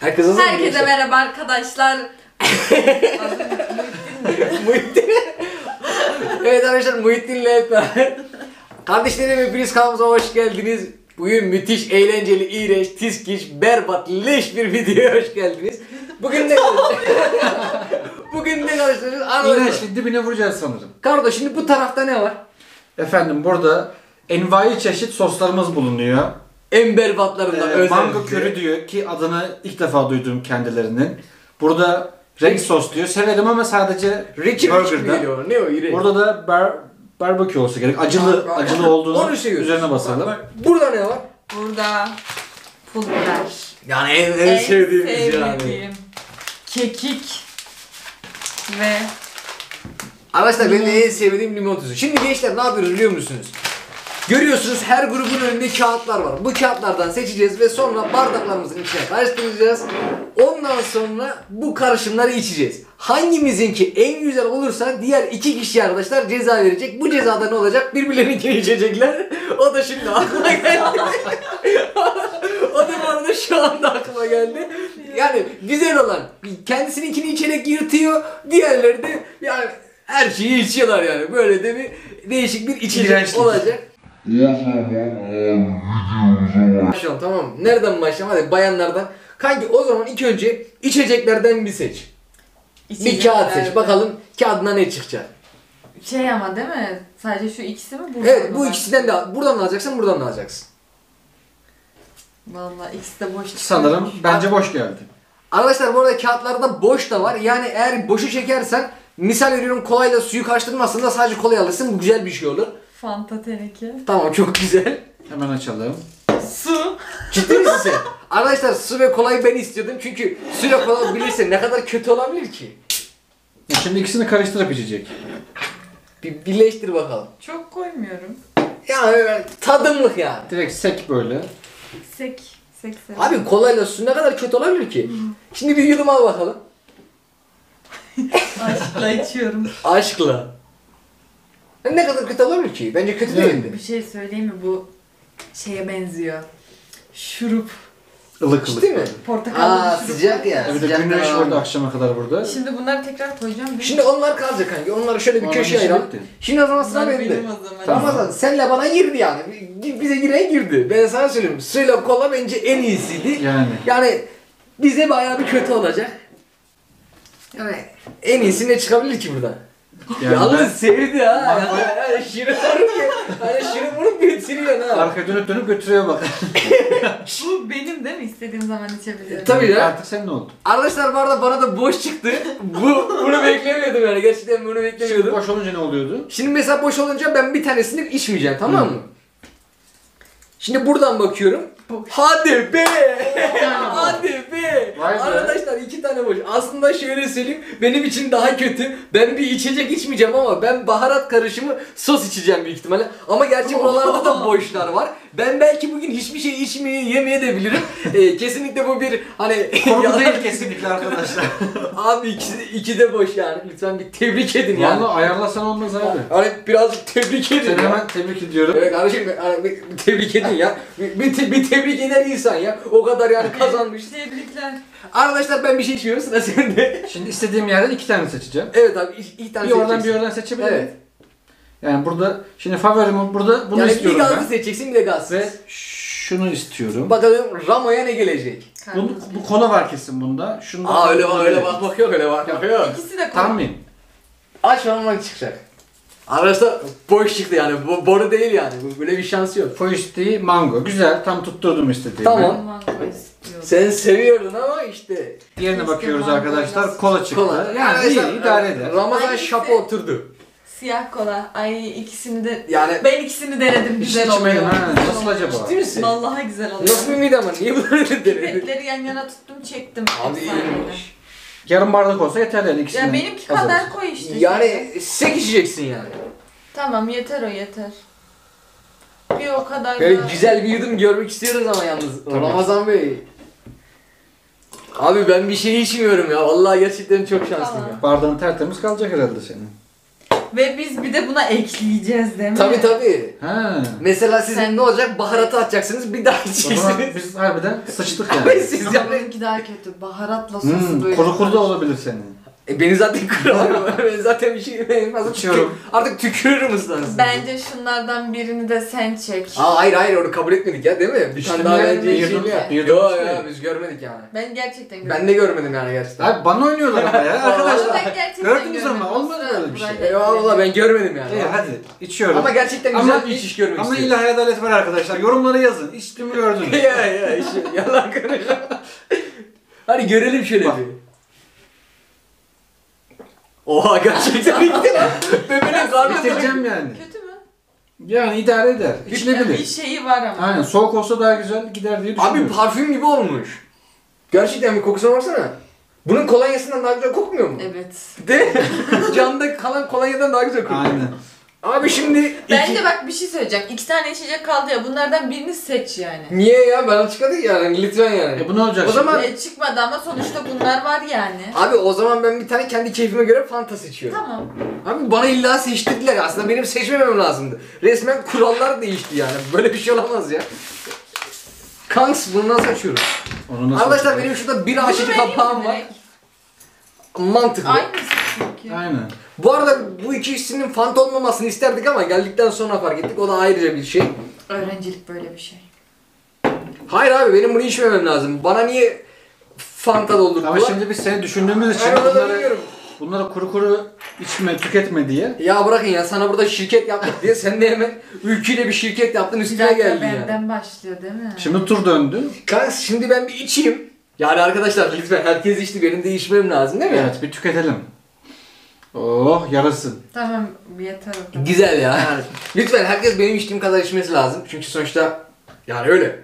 Herkese merhaba arkadaşlar. Muhittin. Evet arkadaşlar, Muhittin'le hep beraber. Kardeşlerim, hepiniz kanalımıza hoş geldiniz. Bugün müthiş, eğlenceli, iğrenç, tiskiş, berbat, leş bir videoya hoş geldiniz. Bugün ne Bugün ne kardeşler? İğrençlik dibine vuracağız sanırım. Kardeş, şimdi bu tarafta ne var? Efendim burada envai çeşit soslarımız bulunuyor. En berbatlarından özellikle. Mango köri diyor ki adını ilk defa duydum kendilerinin. Burada renk sos diyor. Severim ama sadece burger'da. Ne o iğrenç? Burada da barbekü olsa gerek. Acılı olduğunu üzerine basalım. Burada ne var? Burada pul biber. Yani en sevdiğimiz yani. Kekik ve Arkadaşlar benim en sevdiğim limon tuzu. Şimdi gençler ne yapıyoruz biliyor musunuz? Görüyorsunuz, her grubun önünde kağıtlar var. Bu kağıtlardan seçeceğiz ve sonra bardaklarımızın içine karıştıracağız. Ondan sonra bu karışımları içeceğiz. Hangimizinki en güzel olursa diğer iki kişi arkadaşlar ceza verecek. Bu cezada ne olacak? Birbirlerinkini içecekler. O da şimdi aklıma geldi. O da bu arada şu anda aklıma geldi. Yani güzel olan kendisininkini içerek yırtıyor. Diğerleri de yani her şeyi içiyorlar yani. Böyle de bir değişik bir içecek olacak. Başlayalım, tamam mı? Nereden başlayalım? Hadi bayanlardan. Kanki o zaman ilk önce içeceklerden bir seç. Bir kağıt seç. Bakalım kağıdına ne çıkacak. şey ama değil mi? Sadece şu ikisi mi? Buradan Evet, mı bu var? ikisinden de buradan da alacaksın, buradan da alacaksın. Vallahi ikisi de boş. Sanırım bence boş geldi. Arkadaşlar bu arada kağıtlarda boş da var. Yani eğer boşu çekersen, misal veriyorum, kolayla suyu karıştırmazsın da sadece kolayı alırsın. Bu güzel bir şey olur. Fanta teneke. Tamam, çok güzel. Hemen açalım. Su. Ciddi misin sen? Arkadaşlar su ve kolayı ben istiyordum çünkü suyla kola bilirse ne kadar kötü olabilir ki? Şimdi ikisini karıştırıp içecek. Bir birleştir bakalım. Çok koymuyorum. Ya öyle tadımlık yani. Direkt sek böyle. Sek. Abi kolayla su ne kadar kötü olabilir ki? Şimdi bir yudum al bakalım. Aşkla içiyorum. Aşkla. Ne kadar kötü olabilir ki? Bence kötü Evet. değildi. Bir şey söyleyeyim mi? Bu şeye benziyor. Şurup. Ilık Ciddi mi? Portakallı Aa, şurup. sıcak ya. Evet, Sıcak güneş da vardı akşama kadar burada. Şimdi bunları tekrar koyacağım. Şimdi onlar kalacak kanki. Onları şöyle bir Onlar köşeye işi ayıralım. bitti. Şimdi o zaman sıra Bunlar bende. benim o zaman. Tamam. Ramazan senle bana girdi yani. Bize giren girdi. Ben sana söyleyeyim. Suyla kola bence en iyisiydi. Yani bize bayağı bir kötü olacak. Yani en iyisi ne çıkabilir ki buradan? Yalnız sevdi ha. Yani şirin vurup götürüyor ha. Arka dönüp götürüyor bak. Bu benim değil mi? İstediğim zaman içebilirim. Tabii ya. Artık sen ne oldu? Arkadaşlar bu arada bana da boş çıktı. Bunu beklemiyordum yani. Gerçekten bunu beklemiyordum. Boş olunca ne oluyordu? Şimdi mesela boş olunca ben bir tanesini içmeyeceğim, tamam mı? Şimdi buradan bakıyorum. Hadi be! Hadi be! Vay be. Arkadaşlar 2 tane boş. Aslında şöyle söyleyeyim, benim için daha kötü. Ben bir içecek içmeyeceğim ama ben baharat karışımı sos içeceğim büyük ihtimalle. Ama gerçi buralarda da boşlar var. Ben belki bugün hiçbir şey yemeye de bilirim. Kesinlikle bu bir hani Korku değil kesinlikle arkadaşlar. Abi ikisi de boş yani. Lütfen bir tebrik edin yani. Vallahi ayarlasan olmaz abi. Hani birazcık tebrik edin. Seni ya. hemen tebrik ediyorum. Evet kardeşim, bir tebrik edin ya. Bir tebrik eder insan ya. O kadar yani kazanmış. Tebrikler. Arkadaşlar ben bir şey içiyorum, sıra sende. Şimdi istediğim yerden 2 tane seçeceğim. Evet abi, ilk tane Bir oradan bir seçeceksin. oradan seçebilirim. Evet. Yani burada şimdi favorim burada bunu Yani istiyorum bir ben. gazlı seçeceksin, bir de gazsız. Ve şunu istiyorum. Bakalım Ramo'ya ne gelecek? Bu kola var kesin bunda. Şunda Aa öyle bakmak yok, öyle bakmak yok. İkisi de Tahmin. Aç bakalım çıkacak. Arkadaşlar boş çıktı yani, boru değil yani, böyle bir şansı yok. Foisti mango. Güzel, tam tutturdum istediğimi. Tamam. Mango istiyorum. Sen seviyordun ama işte. Diğerine bakıyoruz mango arkadaşlar. biraz- Kola çıktı. Kola. Yani Arkadaşlar, iyi idare eder. Ramazan Hangisi? şapa oturdu. Siyah kola. Ay ikisini de Yani ben ikisini denedim. Hiç Güzel içmedim oluyor. ha. Güzel Nasıl oluyor. acaba? Ciddi misin? Vallahi güzel oluyor. Nasıl bir mide ama niye bunları denedin? Pipetleri yan yana tuttum çektim. Abi Efsaneydi. iyiymiş. Yarım bardak olsa yeter yani ikisini. Ya benimki kadar koy işte. Yani sek içeceksin yani. Tamam yeter o yeter. Bir o kadar Böyle da- güzel bir yudum görmek istiyoruz ama yalnız. Tabii. Ramazan Bey. Abi ben bir şey içmiyorum ya. Vallahi gerçekten çok şanslıyım Tamam. ya. Bardağın tertemiz kalacak herhalde senin. Ve biz bir de buna ekleyeceğiz değil mi? Tabii. Ha. Mesela sizin Sen- ne olacak? Baharatı atacaksınız, bir daha O zaman içeceksiniz. biz harbiden sıçtık Ve yani. siz Ama yani... benimki daha kötü. Baharatla sosu böyle. Kuru kuru da olabilir senin. Beni zaten kırarım. Ben zaten bir şey... İçiyorum. Artık tükürürüm ıslansın. Bence şunlardan birini de sen çek. Hayır onu kabul etmedik ya değil mi? Bir tane İçtim daha ya, bence bir içeyim yudum- ya. bir yudum Yok içtim. ya biz görmedik yani. Ben gerçekten görmedim. Ben de görmedim yani gerçekten. Abi bana oynuyorlar ama ya arkadaşlar. Ben gerçekten Gördünüz ama görmedim. olmadı böyle bir şey. Burayı da Eyvallah ben görmedim yani. İyi hadi içiyorum. Ama gerçekten güzel bir iş görmek Ama istiyorum. ilahi adalet var arkadaşlar. Yorumlara yazın. İçtim gördünüz. ya işi yalan konuşma. Hadi görelim şöyle Bak. bir. Oha gerçekten bitti lan. Bebeğin karnı Bitireceğim yani. Kötü mü? Yani idare eder. Bir İçilebilir. şeyi var ama. Aynen soğuk olsa daha güzel gider diye Abi düşünüyorum. parfüm gibi olmuş. Gerçekten bir kokusuna baksana. Bunun kolonyasından daha güzel kokmuyor mu? Evet. Değil mi? Canda kalan kolonyadan daha güzel kokuyor. Aynen. Abi şimdi... Bence bak bir şey söyleyeceğim. 2 tane içecek kaldı ya. Bunlardan birini seç yani. Niye ya? Ben açıkladık yani. Lütfen yani. Bu ne olacak O zaman- Çıkmadı ama sonuçta bunlar var yani. Abi o zaman ben bir tane kendi keyfime göre Fanta seçiyorum. Tamam. Abi bana illa seçtirdiler. Aslında benim seçmemem lazımdı. Resmen kurallar değişti yani. Böyle bir şey olamaz ya. Kanks bunu nasıl açıyoruz? Onu nasıl Arkadaşlar yapacağız? benim şurada bir Bunu açıcı vereyim kapağım mi var. direkt? Mantıklı. Aynısı çünkü. Aynen. Bu arada bu iki ikisinin Fanta olmamasını isterdik ama geldikten sonra fark ettik. O da ayrıca bir şey. Öğrencilik böyle bir şey. Hayır abi benim bunu içmemem lazım. Bana niye Fanta doldurdular? Ama şimdi biz seni düşündüğümüz için Ben onu da bunları, biliyorum. bunları kuru kuru içme, tüketme diye. Ya bırakın ya sana burada şirket yaptık diye sen de hemen ülkeyle bir şirket yaptın Bir üstüne dakika geldin yani. benden başlıyor değil mi? Şimdi tur döndü. Kanka şimdi ben bir içeyim. Yani arkadaşlar lütfen herkes içti benim de içmem lazım değil mi? Evet bir tüketelim. Oh yarasın. Tamam yeter o kadar. Güzel ya yani. Lütfen herkes benim içtiğim kadar içmesi lazım. Çünkü sonuçta yani öyle.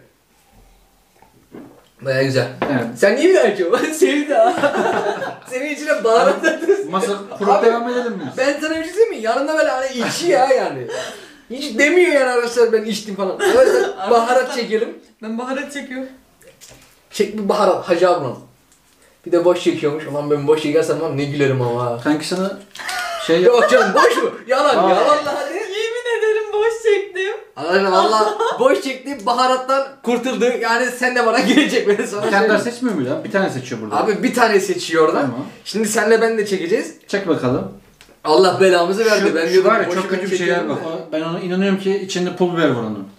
Baya güzel. Evet. Sen niye bir daha içiyorsun? Sevdi ha. Senin içine baharat atıyorsun. Masa kurup Abi, devam edelim mi? Ben sana bir şey söyleyeyim mi? Yanında böyle hani içi ya yani. Hiç demiyor yani arkadaşlar ben içtim falan. Arkadaşlar baharat çekelim. Ben baharat çekiyorum. Çek bir baharat Hacı ablam. Bir de boş çekiyormuş. Ulan ben boş çekersem lan ne gülerim ama. Kanki sana şey Yok canım boş mu? Yalan Aa. ya vallahi. Yemin ederim boş çektim. Arkadaşlar valla boş çekti baharattan kurtuldu. Yani sen de bana girecek beni sana bir tane daha söyleyeyim. seçmiyor mu ya? Bir tane seçiyor burada. Abi bir tane seçiyor oradan. Tamam. Şimdi senle ben de çekeceğiz. Çek bakalım. Allah belamızı verdi. Şu, ben şu diyordum, var ya boşu çok ben kötü bir şey ya çekerim bak. de. Ben ona inanıyorum ki içinde pul biber var onun.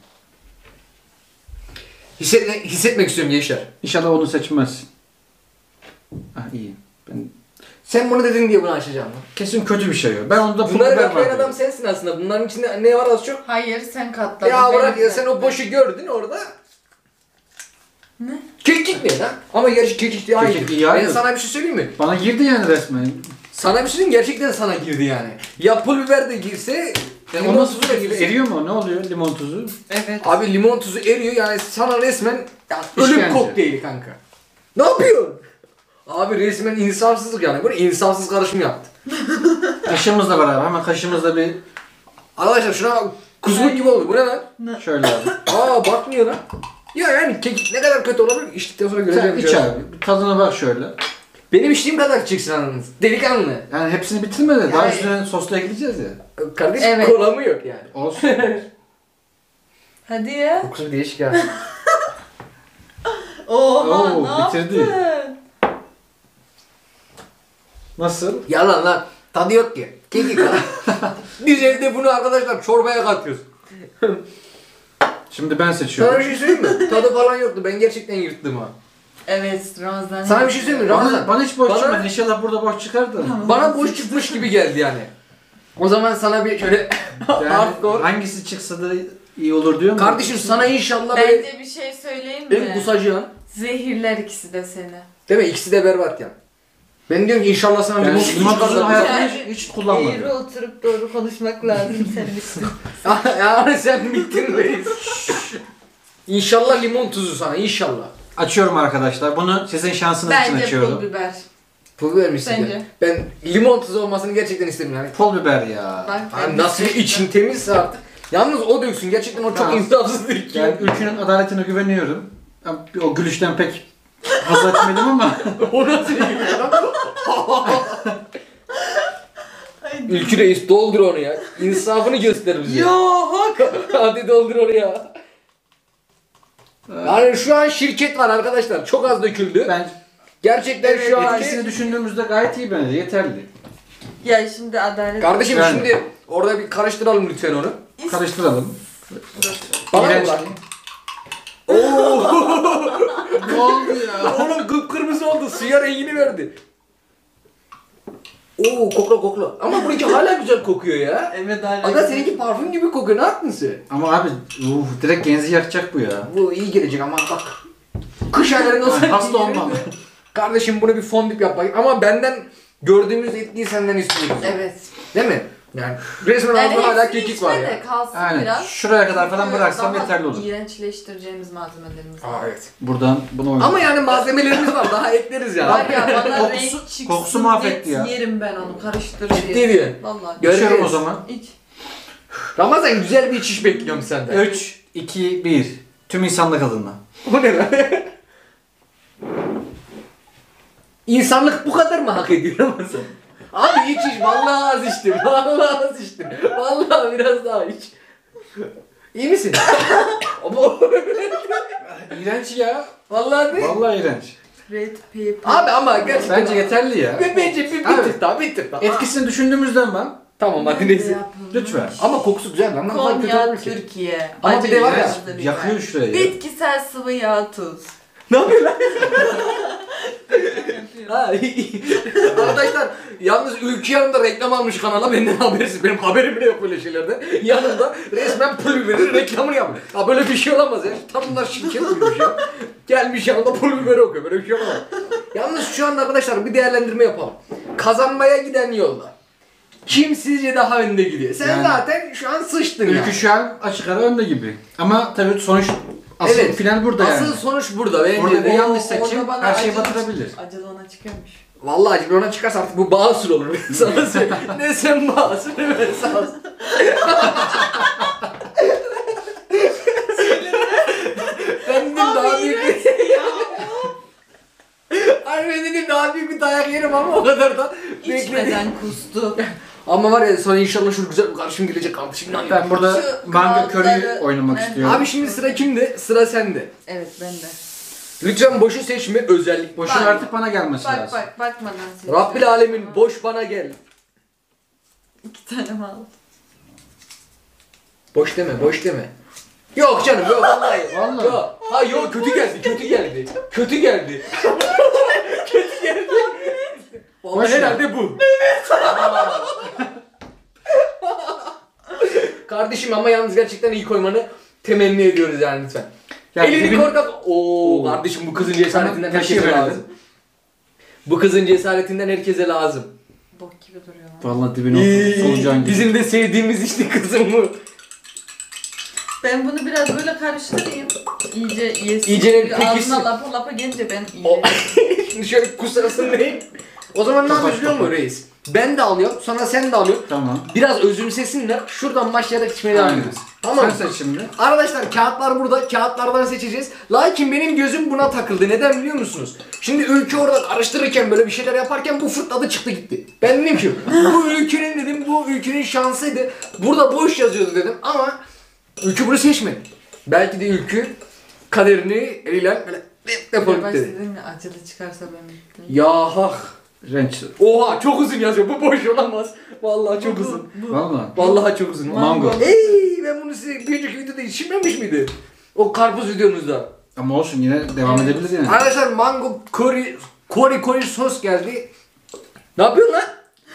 Hissetmek istiyorum gençler. İnşallah onu seçmezsin. Ah iyi. Ben Sen bunu dedin diye bunu açacağım. kesin kötü bir şey yok. Ben onda pul Bunları biber bekleyen var. adam sensin aslında. Bunların içinde ne var az çok? Hayır sen katladın. Ya ben bırak ya sen o katladım. boşu gördün orada. Ne? Kekik ne lan? Ama gerçi kekik de Kekik aynı. iyi, Ben aynı. sana bir şey söyleyeyim mi? Bana girdi yani resmen. Sana bir şey söyleyeyim gerçekten sana girdi yani. Ya pul biber de girse, O limon nasıl tuzu da girse. eriyor mu? Ne oluyor limon tuzu? Evet. Abi limon tuzu eriyor yani sana resmen ya, ölüm İşkence. kokteyli kanka. Ne yapıyorsun? Abi resmen insafsızlık yani. Böyle insafsız karışım yaptı. Kaşığımızla beraber hemen kaşığımızla bir Arkadaşlar şuna kuzgun gibi oldu. Bu ne lan? şöyle abi. Aa bakmıyor lan. Ya yani kekik ne kadar kötü olabilir? İçtikten sonra Sen göreceğim. iç abi. Bir tadına bak şöyle. Benim içtiğim kadar içeceksin anladınız. Delikanlı. Yani hepsini bitirme de daha Yani- üstüne sosla ekleyeceğiz ya. Kardeşim Evet. kola mı yok yani? Olsun. Hadi ya. Kokusu değişik ya. Oha Oo, ne bitirdi. yaptın? Nasıl? Yalan lan. Tadı yok ki. Kekik lan. Biz evde bunu arkadaşlar çorbaya katıyoruz. Şimdi ben Sana seçiyorum. bir şey söyleyeyim mi? Tadı falan yoktu. Ben gerçekten yırttım ha. Evet Ramazan. Sana bir şey söyleyeyim mi? Ramazan. Bana hiç boş Bana- çıkmadı. İnşallah burada boş çıkar da. Bana boş çıkmış gibi geldi yani. O zaman sana bir şöyle Yani hardcore. hangisi çıksa da iyi olur diyor mu? Kardeşim sana inşallah böyle Bence bir şey söyleyeyim en mi? kusacığın. Zehirler ikisi de seni. Değil mi? İkisi de berbat ya. Ben diyorum ki inşallah sana Ben limon limon tuzu tuzunu çıkarsa- hayatımda Yani hiç kullanmadım. Eğri oturup doğru konuşmak lazım senin için. Yani sen bittin reis. İnşallah limon tuzu sana inşallah. Açıyorum arkadaşlar. Bunu sizin şansınız için Bence açıyorum. pul biber. Pul vermişsin Sence? ya. Ben limon tuzu olmasını gerçekten istedim yani. Pul biber ya. Bak, Abi nasıl için temizse artık. Yalnız o döksün gerçekten o çok Tamam. insafsızdır ki. Yani ülkenin adaletine güveniyorum. O gülüşten pek haz etmedim ama O nasıl bir lan? Ülkü Reis doldur onu ya. İnsafını göster bize. Yok. Hadi doldur onu ya. Yani şu an şirket var arkadaşlar. Çok az döküldü. Ben Gerçekten şu an... etkisini düşündüğümüzde gayet iyi bence. Yeterli. Ya şimdi adalet. Kardeşim Yani. şimdi orada bir karıştıralım lütfen onu. Karıştıralım. Bana mı İğrenç. bak? Ne oldu ya? Oğlum kıpkırmızı oldu. Suya rengini verdi. Oo kokla kokla. Ama bununki hala güzel kokuyor ya. Evet hala. Aga seninki parfüm gibi kokuyor. Ne yaptın sen? Ama abi direkt genzi yakacak bu ya. Bu iyi gelecek ama bak. Kış aylarında olsa Hasta olmam. Kardeşim bunu bir fondip yap bakayım. Ama benden gördüğümüz etkiyi senden istiyoruz. Evet. Değil mi? Yani resmen ağzında hala kekik var ya. De kalsın Aynen. biraz. Şuraya kadar falan Çünkü bıraksam daha yeterli olur. İğrençleştireceğimiz malzemelerimiz var. Aa evet. Buradan bunu oynayalım. Ama yani malzemelerimiz var. Daha ekleriz yani. Var ya bana Kokusu- renk çıksın kokusu mahvetti diye ya. yerim ben onu karıştır Ciddi diye. diyor. Vallahi. Göreceğiz. İçiyorum o zaman. İç. Ramazan güzel bir içiş bekliyorum senden. 3, 2, 1. Tüm insanlık adına. Bu ne lan? İnsanlık bu kadar mı hak ediyor Ramazan? Abi iç vallahi az içtim. Vallahi az içtim. Vallahi biraz daha iç. İyi misin? Ama İğrenç ya. vallahi de. Vallahi iğrenç. Red paper. Abi ama gerçekten Bence yeterli ya. Bence bir Abi, tık daha bir tık daha. Etkisini düşündüğümüzden ben. Tamam hadi Nerede neyse. yapılmış? Lütfen. Ama kokusu güzel lan. Nasıl kötü Konya, olur ki? Türkiye. Ama Acı bir de var ya, biraz da Yakıyor biber. şurayı. Bitkisel sıvı yağ, tuz. Ne yapıyor lan? Ha, arkadaşlar yalnız Ülke yanında reklam almış kanala benden habersiz. Benim haberim bile yok böyle şeylerde. Yanında resmen pul biberi reklamını yapıyor. Ya böyle bir şey olamaz ya. Tam bunlar şirket kurmuş ya. Gelmiş yanında pul biberi okuyor. Böyle bir şey olamaz. Yalnız şu anda arkadaşlar bir değerlendirme yapalım. Kazanmaya giden yolda. Kim sizce daha önde gidiyor? Sen Yani- zaten şu an sıçtın ya. Ülkü şu an açık ara önde gibi. Ama tabii sonuç asıl Evet. final burada yani. Asıl sonuç burada bence Orada de. bir yanlış Orada seçim bana her şeyi acılı- batırabilir. Acılı ona çıkıyormuş. Vallahi acaba ona çıkarsa artık bu Basur olur. Ben sana söyleyeyim. Ne sen Basur ne ben Saz. Ben dedim daha büyük bir... Ay ben dedim daha büyük bir dayak yerim ama o kadar da bekledim. İçmeden kustu. Ama var ya sonra inşallah şu güzel bir karşım gelecek kardeşim. Ben burada Şu manga kralları- curry oynamak Evet. istiyorum. Abi şimdi sıra kimde? Sıra sende. Evet ben de. Lütfen boşu seçme özellik. Boşu Bak. artık bana gelmesi Bak lazım. bak bakmadan seç. Rabbil alemin boş bana gel. 2 tane mi aldın? Boş deme, boş deme. Yok canım, yok vallahi. Vallahi. Yok. Ha yok kötü geldi, kötü geldi. Kötü geldi. Kötü geldi. Vallahi Boş ver. herhalde bu. Kardeşim ama yalnız gerçekten iyi koymanı temenni ediyoruz yani lütfen. Yani Elini dibin- korkak. Oo kardeşim bu kızın cesaretinden herkese taşıyıverelim. lazım. Bu kızın cesaretinden herkese lazım. Bok gibi duruyor lan. Vallahi dibine solucan gibi. Bizim de sevdiğimiz işte kızım bu. Ben bunu biraz böyle karıştırayım. İyice yesin. İyice Çünkü pekişsin. ağzına lapa lapa gelince ben O- iyice... Şimdi şöyle kusarasın değil. O zaman ne Kapat, yapıyoruz biliyor musun kapat. reis? Ben de alıyorum, sonra sen de alıyorsun. Tamam. Biraz özümsesinler, şuradan başlayarak içmeye devam Aynen. ediyoruz. Tamam mı? Sen seç şimdi. Arkadaşlar kağıtlar burada, kağıtlardan seçeceğiz. Lakin benim gözüm buna takıldı. Neden biliyor musunuz? Şimdi Ülkü orada karıştırırken böyle bir şeyler yaparken bu fırtladı çıktı gitti. Ben dedim ki bu Ülkü'nün dedim, bu Ülkü'nün şansıydı. Burada boş yazıyordu dedim ama Ülkü bunu seçmedi. Belki de Ülkü kaderini eliyle böyle defolup Bak dedi. dedim ya acılı çıkarsa ben bittim. Ya hak. Renç. Oha çok uzun yazıyor. Bu boş olamaz. Vallahi çok uzun. Vallahi. Vallahi çok uzun. Mango. Ey ben bunu size bir önceki videoda içilmemiş miydi? O karpuz videomuzda. Ama olsun yine devam edebilir yani. Arkadaşlar mango curry sos geldi. Ne yapıyorsun lan?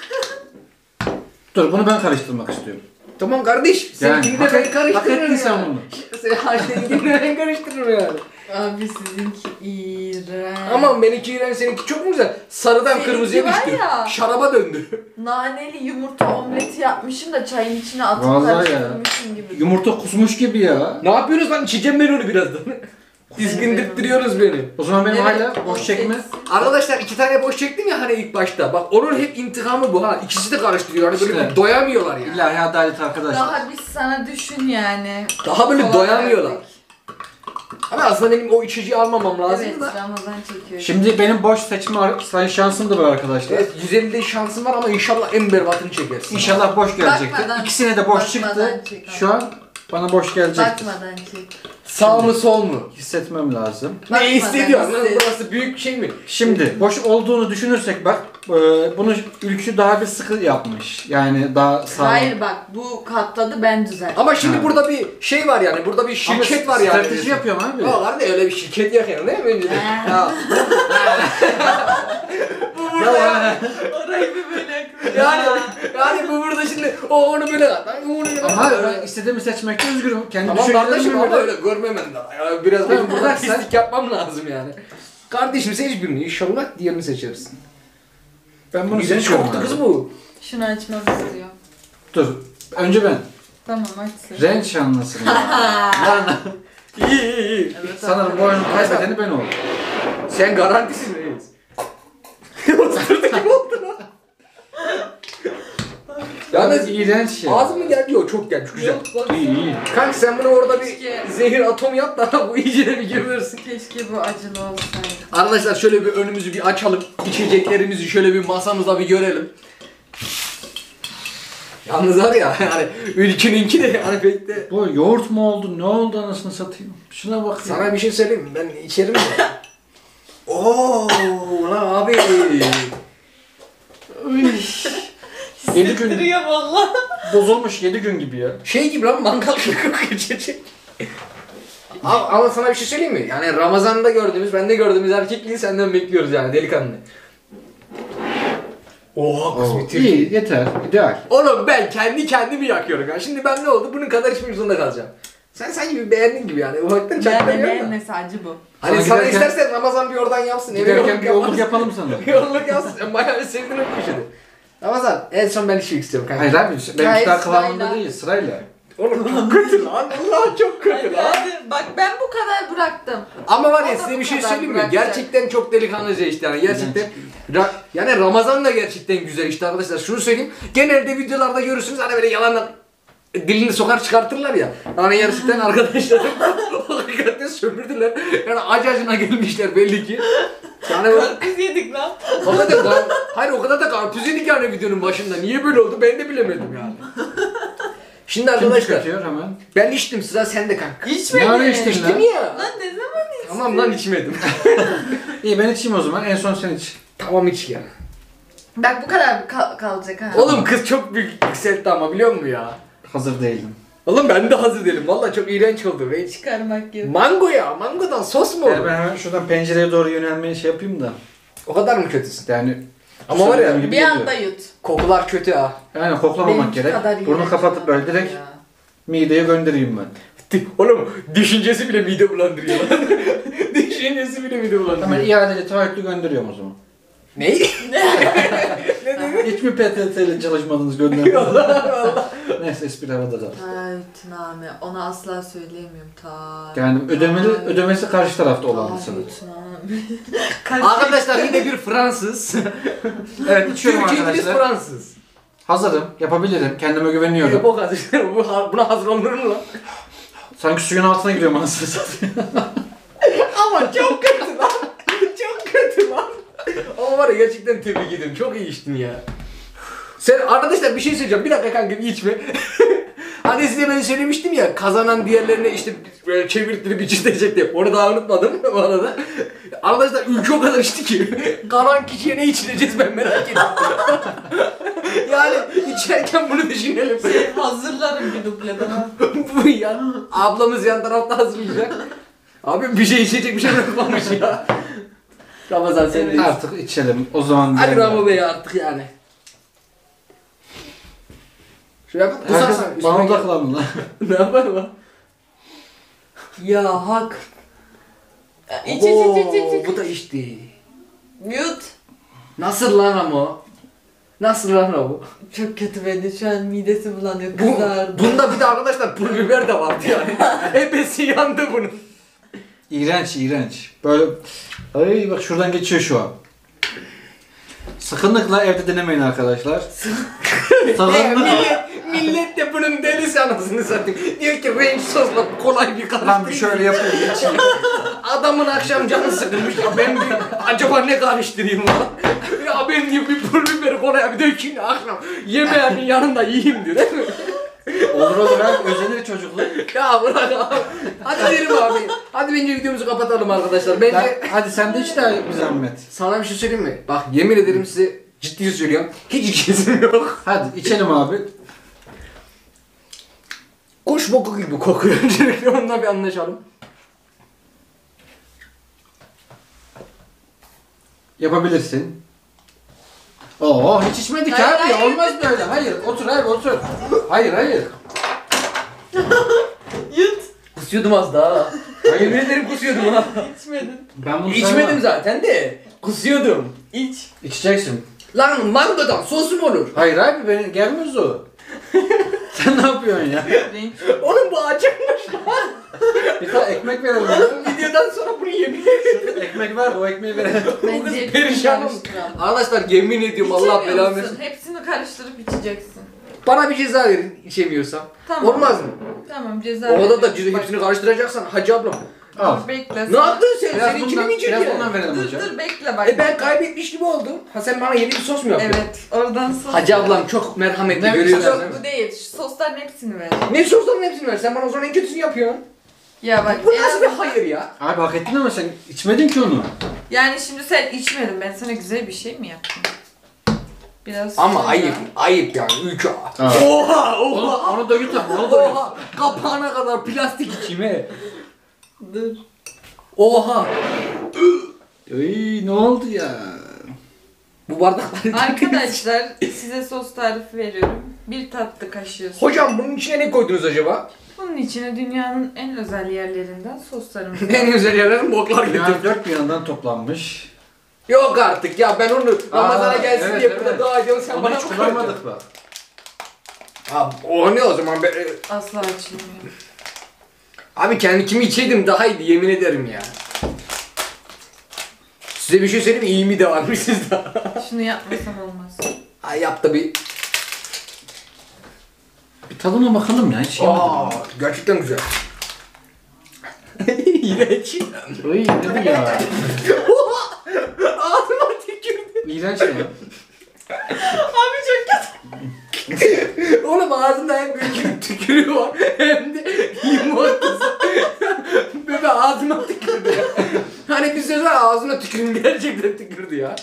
Dur bunu ben karıştırmak istiyorum. Tamam kardeş. Seninkini de ben hak karıştırırım ettin sen yani. bunu. Seninkini de ben karıştırırım yani. Abi sizinki iğrenç. Aman benimki iğrenç seninki çok mu güzel? Sarıdan Seninki kırmızıya var düştü. ya. Şaraba döndü. Naneli yumurta omleti yapmışım da çayın içine atıp Vallahi ya. karıştırmışım gibi. Yumurta kusmuş gibi ya. Ne yapıyorsunuz lan? İçeceğim ben onu birazdan. Dizgindirttiriyorsunuz beni. O zaman benim Evet, hala o boş çekme. seçsin. Arkadaşlar 2 tane boş çektim ya hani ilk başta. Bak onun hep intikamı bu ha. İkisi de karıştırıyor. Hani böyle İşte. bir doyamıyorlar yani. İlahi adalet arkadaşlar. Daha biz sana düşün yani. Daha böyle Kolay doyamıyorlar. verdik. Ama aslında benim o içeceği almamam lazım Evet, da. Ramazan çekiyor. Şimdi benim boş seçme şansım da var arkadaşlar. Evet 150'de şansım var ama inşallah en berbatını çekersin. İnşallah boş gelecektir. Bakmadan- İkisine de boş bakmadan çıktı. çek. Şu an bana boş gelecektir. Bakmadan çek. Sağ mı sol mu? Hissetmem lazım. Ne Bakmadan hissediyorsun? Lan hisset. burası büyük şey mi? Şimdi boş olduğunu düşünürsek bak bunu ülkü daha bir sıkı yapmış. Yani daha sağlam. Hayır bak bu katladı ben düzelttim. Ama şimdi Ha. burada bir şey var yani. Burada bir şirket Ama var yani. strateji yapıyorum abi. Yok lan de öyle bir şirket yok yani değil mi önceden? Ya. Bu burada ya. Orayı bir böyle Yani bu burada şimdi o onu böyle at. Ben onu böyle Ama at. ben istediğimi seçmekte özgürüm. Kendi Tamam düşüncelerimi kardeşim ama böyle. öyle görmemen lazım. Ya biraz benim burada Bırak sen. pislik yapmam lazım yani. Kardeşim seç birini. İnşallah diğerini seçersin. Ben bunu Güzel seçiyorum. çoktu abi. kız bu. Şunu açmak istiyor. Dur. Önce ben. Tamam açsın. Renk şanlısın. Lan İyi. Evet, sanırım bu oyunun kaybedeni ben oldum. Sen garantisin reis. Osurdu gibi oldu lan. Yalnız Yalnız iğrenç ya. ağzımın geldi yok çok gelmiş güzel. Yok bak. İyi iyi. Kanka sen bunu orada bir Keşke. zehir atom yap da bu iyice de bir gebersin. Keşke bu acılı olsaydı. Arkadaşlar şöyle bir önümüzü bir açalım. İçeceklerimizi şöyle bir masamıza bir görelim. Yalnız var ya yani ülkününki de yani pek de... Bu yoğurt mu oldu? Ne oldu anasını satayım? Şuna bak ya. Sana bir şey söyleyeyim mi? Ben içerim mi? Ooo lan abi. 7 gün Duruyor valla. bozulmuş 7 gün gibi ya. Şey gibi lan mangal kokuyor içecek. Ama sana bir şey söyleyeyim mi? Yani Ramazan'da gördüğümüz, bende gördüğümüz erkekliği senden bekliyoruz yani delikanlı. Oha kız bitirdi. İyi yeter. İdeal. Oğlum ben kendi kendimi yakıyorum ya. Şimdi ben ne oldu? Bunun kadar içmek zorunda kalacağım. Sen sanki bir beğendin gibi yani. Ufaktan çaktırmıyor da. mesajı bu. Hani Sana sana giderken- istersen Ramazan bir oradan yapsın. eve Giderken bir yolluk yaparsın. yapalım sana. Yolluk yapsın. Sen bayağı bir sevdin o köşede. Ramazan en son ben içmek istiyorum kanka. Hayır abi benim Hayır, daha kıvamında sırayla. değil sırayla. Oğlum çok kötü lan. Allah çok kötü Hadi lan. hadi. Bak ben bu kadar bıraktım. Ama var ya O da size bu bir şey kadar söyleyeyim mi? bırakacak. Gerçekten çok delikanlıca işte yani gerçekten. Yani Ramazan da gerçekten güzel işte arkadaşlar. Şunu söyleyeyim. Genelde videolarda görürsünüz hani böyle yalandan dilini sokar çıkartırlar ya. Yani gerçekten arkadaşlarım hakikaten sömürdüler. Yani acına gelmişler belli ki. Yani Karpuz yedik lan. hayır o kadar da karpuz yedik yani videonun başında. Niye böyle oldu ben de bilemedim yani. Şimdi Kim arkadaşlar çıkartıyor hemen? ben içtim sıra sende kanka. İçmedin. Ne ara içtin İçtim lan? ya. Lan ne zaman içtin? Tamam lan içmedim. İyi ben içeyim o zaman. En son sen iç. Tamam iç ya. Bak bu kadar kalacak ha. Oğlum kız çok büyük yükseltti ama biliyor musun ya? Hazır değilim. Oğlum ben de hazır değilim. Vallahi çok iğrenç oldu. Ve Çıkarmak gibi. mango ya. Mangodan sos mu olur? Ben hemen şuradan pencereye doğru yönelmeye şey yapayım da. O kadar mı kötüsün? Yani Ama var ya, söylediğim gibi Bir geliyor. anda yut. Kokular kötü ha. Yani koklamamak Benimki gerek. kadar Burnu iğrenç kapatıp böyle olmaz direkt ya. mideye göndereyim ben. Oğlum düşüncesi bile mide bulandırıyor lan. Düşüncesi bile mide Hemen bulandırıyor. iadeli taahhütlü gönderiyorum o zaman. Ne? Ne dedi? Hiç mi PTT ile çalışmadınız göndermediniz? Neyse espri havada kaldı. Taahhütname. Onu asla söyleyemiyorum. Yani ödemesi karşı tarafta olan sanırım. Taahhütname. Arkadaşlar yine bir Fransız. Evet içiyorum Türk İngiliz arkadaşlar. Fransız. Hazırım, yapabilirim, kendime güveniyorum. O kadar. Buna hazır olunur mu lan? Sanki suyun altına giriyorum anasını satayım. Ama çok kötü lan. Çok kötü lan. Ama var ya gerçekten tebrik ederim. Çok iyi içtin ya. Sen arkadaşlar bir şey söyleyeceğim. Bir dakika kanka bir içme. Hani size ben söylemiştim ya kazanan diğerlerine işte böyle çevirtirip içirecek diye. Onu daha unutmadım bu arada. Arkadaşlar ülke o kadar içti ki. Kalan kişiye ne içireceğiz ben merak ediyorum. Yani içerken bunu düşünelim. Hazırlarım bir duble daha. Bu ya. Ablamız yan tarafta hazırlayacak. Abi bir şey içecek bir şey bırakmamış ya. Ramazan sen de iç. Artık içelim. O zaman Hadi ben- Ramo Bey artık yani. Şuraya bak. Herkes Uzaksan. bana üstüne gel. odaklanın lan. Ne yapar lan? Ya hak. İç Oo, iç iç iç iç. Bu da içti. Yut. Nasıl lan Ramo? Nasıl lan Ramo? Çok kötü beni şu an midesi bulanıyor. Bu, Kızardı. bunda bir de arkadaşlar pul biber de vardı yani. Hepsi yandı bunun. İğrenç, iğrenç. Böyle... Ay bak şuradan geçiyor şu an. Sakınlıkla evde denemeyin arkadaşlar. Sakınlıkla. Millet de bunun delisi anasını satayım. Diyor ki ranch sosla kolay bir Lan karıştırayım. bir şöyle yapayım geçeyim. Adamın akşam canı sıkılmış ya ben bir acaba ne karıştırayım lan? Ya ben diyor bir pul biberi kolaya bir dökeyim akşam yemeğimin yanında yiyeyim diyor değil mi? Olur olur abi, özenir çocuklar. Ya bırak abi. Hadi derim abi. Hadi bence videomuzu kapatalım arkadaşlar. Bence Hadi sen de iç de bir zahmet. sana bir şey söyleyeyim mi? Bak yemin ederim size ciddi söylüyorum. Hiç içesim yok. Hadi içelim abi. Kuş boku gibi kokuyor. Öncelikle onunla bir anlaşalım. Yapabilirsin. Oo hiç içmedik Hayır, abi. hayır. Olmaz böyle. Hayır otur abi otur. Hayır hayır. Yut. Kusuyordum az daha. Yemin ederim kusuyordum ha. İçmedin. Ben bunu İçmedim sevmem. zaten de. Kusuyordum. İç. İçeceksin. Lan mangodan sosu mu olur? Hayır abi benim gelmez o. Sen ne yapıyorsun ya? Renk. Oğlum bu acıkmış. Bir tane ekmek verelim. ya. Videodan sonra bunu yemin ederim. Ekmek var o ekmeği verelim. Bence hepsini Perişanım. karıştıralım. Arkadaşlar yemin ediyorum Allah İçemiyor belanı musun? versin. Hepsini karıştırıp içeceksin. Bana bir ceza verin içemiyorsam. Tamam. Olmaz mı? Tamam ceza Orada da veriyorum. hepsini karıştıracaksan hacı ablam. Al. Dur bekle. Ne yaptın sen? Biraz Senin bundan, kimin içecek biraz ya? bundan verelim Dur hocam. dur bekle bak. Ben kaybetmiş gibi oldum. Ha sen bana yeni bir sos mu yapıyorsun? Evet oradan sos. Hacı ablam çok merhametli Ne görüyorsun. Yok değil mi? bu değil. Şu sosların hepsini ver. Ne sosların hepsini ver. Sen bana o zaman en kötüsünü yapıyorsun. Ya bak. Bu en nasıl bir azından- hayır ya? Abi hak ettin ama sen içmedin ki onu. Yani şimdi sen içmedin. Ben sana güzel bir şey mi yaptım? Biraz Ama sonra- ayıp. Ayıp yani. Ülke. Ha. Oha! Onu, Oha! onu da yut abi onu da yut. Oha! Kapağına kadar plastik içeyim he. Dur. Oha! Ey ne oldu ya? Bu bardakları... Arkadaşlar size sos tarifi veriyorum. Bir tatlı kaşığı su. Hocam bunun içine ne koydunuz acaba? Bunun içine dünyanın en özel yerlerinden soslarımız var. En güzel yerlerin botlar Dünya getirdim. dört bir yandan toplanmış. Yok artık ya ben onu Ramazan'a gelsin evet, diye evet. burada dua ediyorum sen Onu bana hiç mı kullanmadık bak. Abi o ne o zaman ben... Asla açılmıyor. Abi kendi kimi içeydim daha iyiydi yemin ederim ya. Size bir şey söyleyeyim mi? İyi mi de varmış sizde. Şunu yapmasam olmaz. Ay yap da bir... Bir tadına bakalım ya hiç yemedim. Aa, gerçekten güzel. İğrenç. Ay ne bu ya? Ağzıma tükürdü. İğrenç ya. Abi çok kötü. Oğlum ağzında hem böyle tükürüğü var hem de yumurtası. Bebe ağzıma tükürdü ya. Hani bir söz var ağzına tükürüm gerçekten tükürdü ya.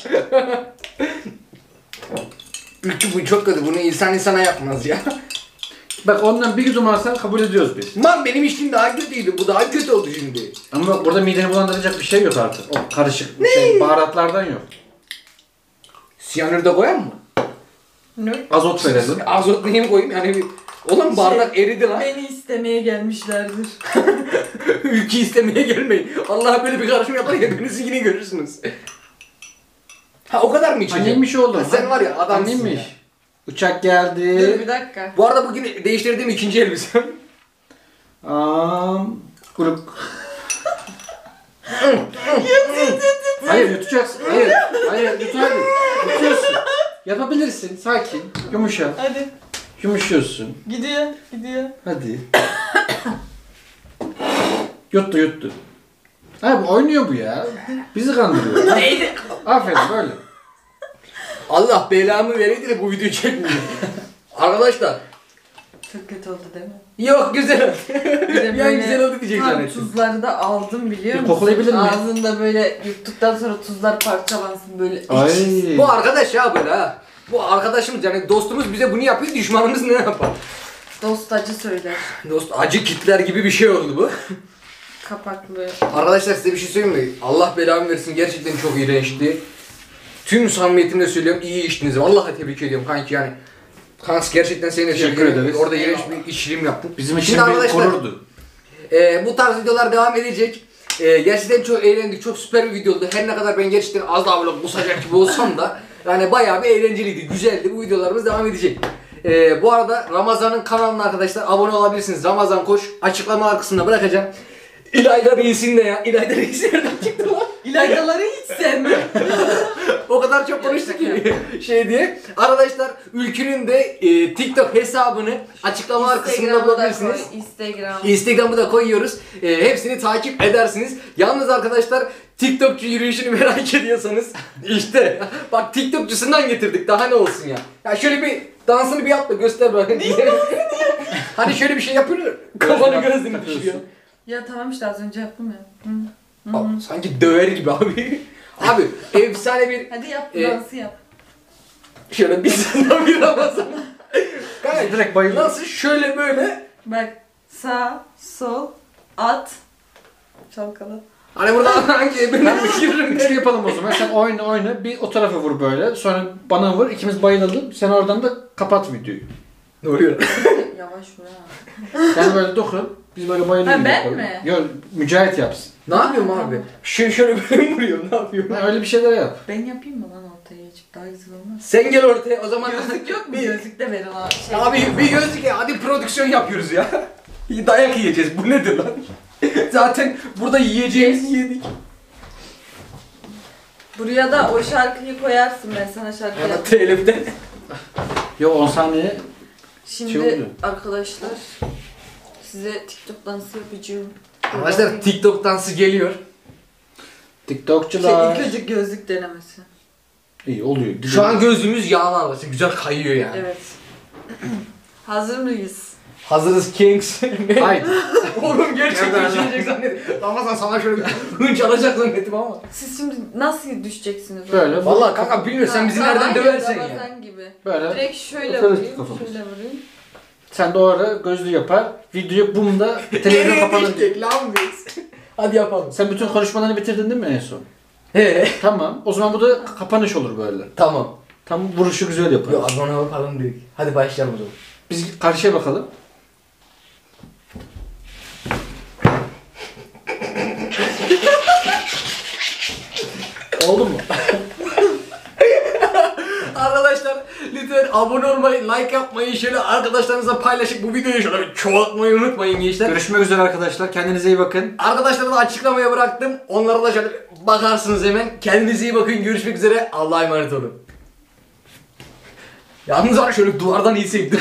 Ülkü bu çok kötü bunu insan insana yapmaz ya. Bak ondan bir yudum alsan kabul ediyoruz biz. Lan benim içtiğim daha kötüydü bu daha kötü oldu şimdi. Ama bak burada mideni bulandıracak bir şey yok artık. O karışık şey, baharatlardan yok. Siyanür de koyan mı? Ne? Azot verelim. Azot neyim koyayım yani bir... Oğlum bardak eridi lan. Beni istemeye gelmişlerdir. Ülke istemeye gelmeyin. Allah böyle bir karışım yapar hepinizi yine görürsünüz. Ha o kadar mı içecek? Annemmiş oğlum. Ha, sen var ya adamsın Annemmiş. ya. Uçak Dur geldi. bir dakika. Bu arada bugün değiştirdiğim ikinci elbisem. Kuluk. Hayır yutacaksın. Hayır. Hayır yut hadi. Yutuyorsun. Yapabilirsin. Sakin. Yumuşa. Hadi. Yumuşuyorsun. Gidiyor. Gidiyor. Hadi. Yuttu yuttu. Abi oynuyor bu ya. Bizi kandırıyor. Neydi? Aferin böyle. Allah belamı vereydi de bu videoyu çekmeyeyim. Arkadaşlar. Çok kötü oldu değil mi? Yok güzel. Bir de Yani böyle güzel oldu diyecek tam zannettim. tuzları da aldım biliyor Bir musun? koklayabilir miyim? Ağzında böyle yuttuktan sonra tuzlar parçalansın böyle. Ay. Bu arkadaş ya böyle ha. Bu arkadaşımız yani dostumuz bize bunu yapıyor düşmanımız ne yapar? Dost acı söyler. Dost acı kitler gibi bir şey oldu bu. Kapaklı. Arkadaşlar size bir şey söyleyeyim mi? Allah belamı versin gerçekten çok iğrençti. Tüm samimiyetimle söylüyorum iyi içtiniz. Vallahi tebrik ediyorum kanki yani. Kanks gerçekten seni de Teşekkür tebrik ederim. ederiz. Orada iğrenç bir işçilim yaptık. Bizim için Şimdi bir arkadaşlar, gururdu. bu tarz videolar devam edecek. Gerçekten çok eğlendik. Çok süper bir video oldu. Her ne kadar ben gerçekten az daha böyle kusacak gibi olsam da yani bayağı bir eğlenceliydi. Güzeldi. Bu videolarımız devam edecek. Bu arada Ramazan'ın kanalına arkadaşlar abone olabilirsiniz. Ramazan Koç açıklama kısmına bırakacağım. İlayda Reis'in de ya. İlayda Reis nereden çıktı lan? İlaydaları hiç sevmem. O kadar çok konuştuk ki şey diye. Arkadaşlar Ülkü'nün de TikTok hesabını açıklamalar kısmında Instagram'ı da bulabilirsiniz. koy, Instagram. Instagram'ı da koyuyoruz. Hepsini takip edersiniz. Yalnız arkadaşlar TikTokçu yürüyüşünü merak ediyorsanız işte bak TikTokçusundan getirdik. Daha ne olsun ya. Ya şöyle bir dansını bir yap da göster bakın. Hani şöyle bir şey yapıyor. Kafanı gözünü düşürüyor. Ya tamam işte az önce yaptım ya. Abi, sanki döver gibi abi. Abi efsane bir Hadi yap E, dansı yap. şöyle bir sınavı bir Ramazan. Gayet Direkt bayıldım. nasıl şöyle böyle. Bak sağ, sol, at, çalkala. Hani burada hangi bölüm giririm? Üçlü yapalım o zaman. Sen oyna. Bir o tarafa vur böyle. Sonra bana vur. İkimiz bayılalım. Sen oradan da kapat videoyu. Ne oluyor? Yavaş vur ha. Yani böyle dokun. Biz böyle bayılalım. Ha, ben yapalım. mi? Yok Mücahit yapsın. Ne yapıyorum abi? Şöyle böyle vuruyorum. Ne yapıyorum? Ha, öyle bir şeyler yap. Ben yapayım mı lan ortaya geçip daha güzel olmaz. Sen gel ortaya o zaman. Gözlük yok mu? Gözlük de verin abi. Abi bir gözlük ya. Hadi prodüksiyon yapıyoruz ya. Dayak yiyeceğiz. Bu nedir lan? Zaten burada yiyeceğimizi yedik. Buraya da o şarkıyı koyarsın, ben sana şarkı Ya da yapayım. teliften. Yok 10 saniye. Şimdi şey oluyor. arkadaşlar size TikTok dansı yapacağım. Arkadaşlar TikTok dansı geliyor. TikTokçular. İlk önce gözlük denemesi. İyi oluyor. Şu an gözümüz yağlı arkadaşlar. Güzel kayıyor yani. Evet. Hazır mıyız? Hazırız Kings. Haydi. Oğlum gerçekten Evet, düşecek zannettim. Ramazan sana şöyle bir hınç alacak zannettim ama. Siz şimdi nasıl düşeceksiniz? Böyle. Vallahi kanka bilmiyorum sen bizi Ramazan nereden gibi, döversen ya. Ramazan gibi. Böyle. Direkt şöyle Yukarı vurayım, kafamız. şöyle vurayım. Sen de o ara gözlüğü yapar. Video boom'da televizyon kapanır. düşecek lan biz. Hadi yapalım. Sen bütün konuşmalarını bitirdin değil mi en son? He. Tamam. O zaman bu da kapanış olur böyle. Tamam. Tam vuruşu güzel yaparız. Yo abone yapalım dedik. Hadi başlayalım o zaman. Biz karşıya bakalım. Oldu mu? Arkadaşlar lütfen abone olmayı, like yapmayı, şöyle arkadaşlarınızla paylaşıp bu videoyu şöyle bir çoğaltmayı unutmayın gençler. Görüşmek üzere arkadaşlar. Kendinize iyi bakın. Arkadaşlara da açıklamaya bıraktım. Onlara da şöyle bakarsınız hemen. Kendinize iyi bakın. Görüşmek üzere. Allah'a emanet olun. Yalnız var şöyle duvardan iyi sektim.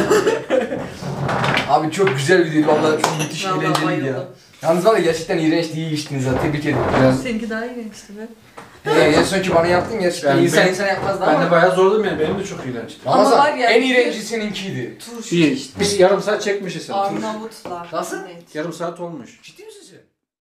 Abi çok güzel bir videoydu. Vallahi çok müthiş Vallahi eğlenceliydi ya. bayıldım. Yalnız var ya gerçekten iğrençti. İyi geçtiniz ha. Tebrik ederim. Biraz Seninki daha ilginçti be. En son ki bana yaptın gerçekten. Yani İnsan ben- insan yapmazdı ben ama. de bayağı zorladım yani. Benim de çok iğrençti. Ramazan, Ama var ya- en iğrenci seninkiydi. Turşu İyi. işte. Biz yarım saat çekmişiz. Arnavutlar. Nasıl? Evet. Yarım saat olmuş. Ciddi